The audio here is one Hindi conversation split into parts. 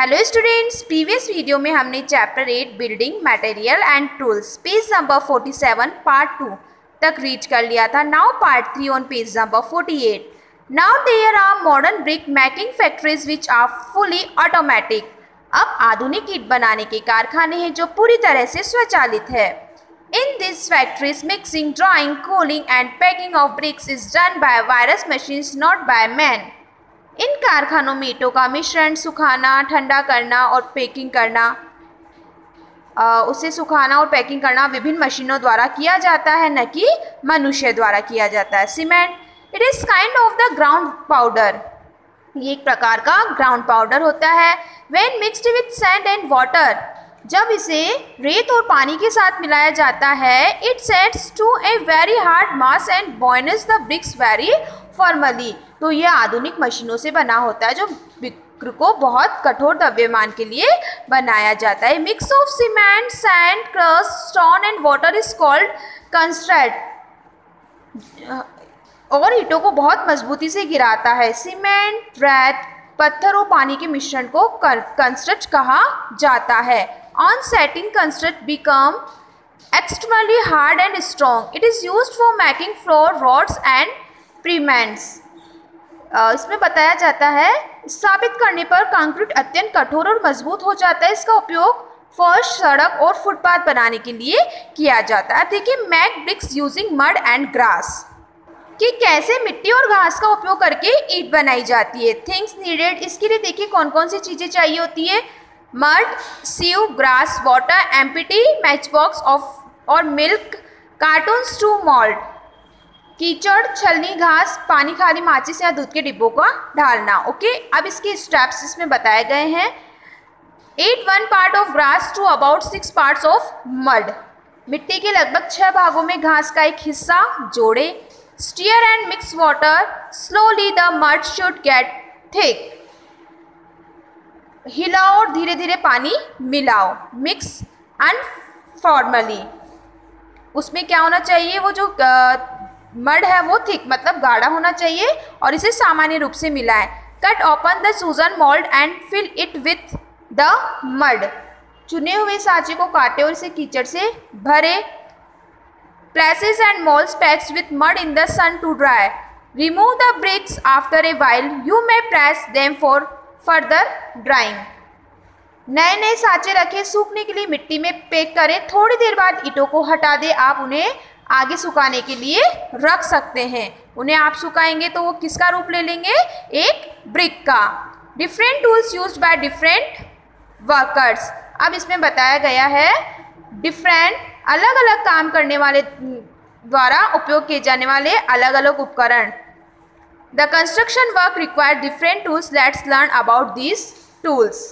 हेलो स्टूडेंट्स, प्रीवियस वीडियो में हमने chapter 8 building material and tools page number 47 part 2 तक रीच कर लिया था। Now part 3 on page number 48। Now there are modern brick making factories which are fully automatic. अब आधुनिक ईंट बनाने के कारखाने हैं जो पूरी तरह से स्वचालित है। In these factories, mixing, drying, cooling and packing of bricks is done by various machines, not by man. इन कारखानों में ईंटों का मिश्रण, सुखाना, ठंडा करना और पैकिंग करना उसे सुखाना और पैकिंग करना विभिन्न मशीनों द्वारा किया जाता है, न कि मनुष्य द्वारा किया जाता है। Cement it is kind of the ground powder. ये एक प्रकार का ग्राउंड पाउडर होता है। When mixed with sand and water, जब इसे रेत और पानी के साथ मिलाया जाता है, it sets to a very hard mass and binds the bricks very firmly. तो यह आधुनिक मशीनों से बना होता है जो ब्रिक को बहुत कठोर द्रव्यमान के लिए बनाया जाता है। Mix of cement, sand, crushed, stone and water is called construct. और ईंटों को बहुत मजबूती से गिराता है। सीमेंट, रेत, पत्थर और पानी के मिश्रण को कंस्ट्रक्ट कहा जाता है। On setting construct become extremely hard and strong. It is used for making floor, rods and pavements. इसमें बताया जाता है स्थापित करने पर कंक्रीट अत्यंत कठोर और मजबूत हो जाता है। इसका उपयोग फर्श, सड़क और फुटपाथ बनाने के लिए किया जाता है। देखिए, make bricks using mud and grass, कि कैसे मिट्टी और घास का उपयोग करके ईंट बनाई जाती है। थिंग्स नीडेड, इसके लिए देखिए कौन कौन सी चीज़ें चाहिए होती है। Mud, sieve, grass, water, empty, match box और मिल्क कार्टून्स टू मोल्ड। कीचड़, छलनी, घास, पानी, खाली माचिस या दूध के डिब्बों का ढालना। ओके, अब इसके स्टेप्स इसमें बताए गए हैं। 8 1 part of grass to about 6 parts of mud. मिट्टी के लगभग 6 भागों में घास का एक हिस्सा जोड़े। Stir and mix water slowly, the mud should get thick. हिलाओ और धीरे धीरे पानी मिलाओ। मिक्स अनफॉर्मली, उसमें क्या होना चाहिए, वो जो मड है वो थिक मतलब गाढ़ा होना चाहिए और इसे सामान्य रूप से मिलाएं। Cut open the chosen mould and fill it with the mud. चुने हुए सांचे को काटे और इसे कीचड़ से भरे। Places and moulds packed with mud in the sun to dry. Remove the bricks after a while, you may press them for further drying. नए नए सांचे रखें, सूखने के लिए मिट्टी में पैक करें। थोड़ी देर बाद ईंटों को हटा दें। आप उन्हें आगे सुखाने के लिए रख सकते हैं। उन्हें आप सुखाएंगे तो वो किसका रूप ले लेंगे, एक ब्रिक का। Different tools used by different workers. अब इसमें बताया गया है डिफरेंट अलग अलग काम करने वाले द्वारा उपयोग किए जाने वाले अलग अलग उपकरण। The construction work require different tools. Let's learn about these tools.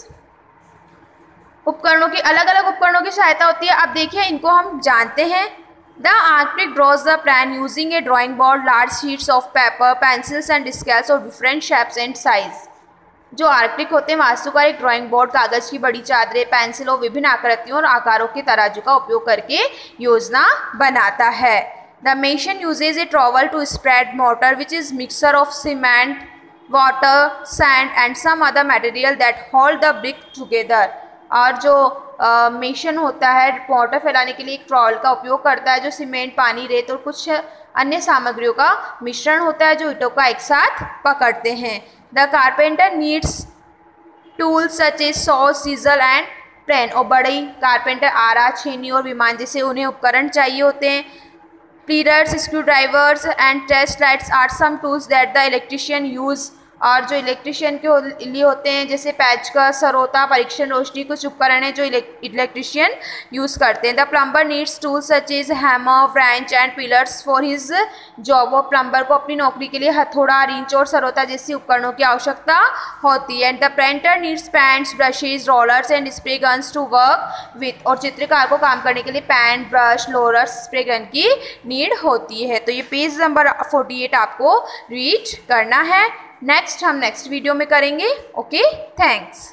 उपकरणों की अलग अलग उपकरणों की सहायता होती है। अब देखिए, इनको हम जानते हैं। The architect draws the plan using a drawing board, large sheets of paper, pencils and scales of different shapes and size. जो आर्किटेक्ट होते हैं, वास्तुकार एक ड्राइंग बोर्ड, कागज की बड़ी चादरें, पेंसिल और विभिन्न आकृतियों और आकारों के तराजू का उपयोग करके योजना बनाता है। The machine uses a trowel to spread mortar, which is mixture of cement, water, sand and some other material that hold the brick together. और जो मेशन होता है, मोर्टर फैलाने के लिए एक ट्रॉवल का उपयोग करता है जो सीमेंट, पानी, रेत और कुछ अन्य सामग्रियों का मिश्रण होता है जो ईंटों का एक साथ पकड़ते हैं। The carpenter needs tools such as saw, chisel and plane. और बड़ी कारपेंटर आरा, छेनी और विमान जैसे उन्हें उपकरण चाहिए होते हैं। Pliers, screw drivers and test lights are some tools that the electrician use. और जो इलेक्ट्रिशियन के लिए होते हैं, जैसे पेचकस, सरोता, परीक्षण रोशनी, कुछ उपकरण हैं जो इलेक्ट्रिशियन यूज़ करते हैं। The plumber needs tools such as hammer, wrench and pliers for his job. और प्लम्बर को अपनी नौकरी के लिए हथौड़ा, रिंच और सरोता जैसी उपकरणों की आवश्यकता होती है। And the painter needs paints, brushes, rollers and spray guns to work with. और चित्रकार को काम करने के लिए paint, brush, rollers, spray gun की नीड होती है। तो ये पेज नंबर 48 आपको रीड करना है। नेक्स्ट हम नेक्स्ट वीडियो में करेंगे। Okay, thanks.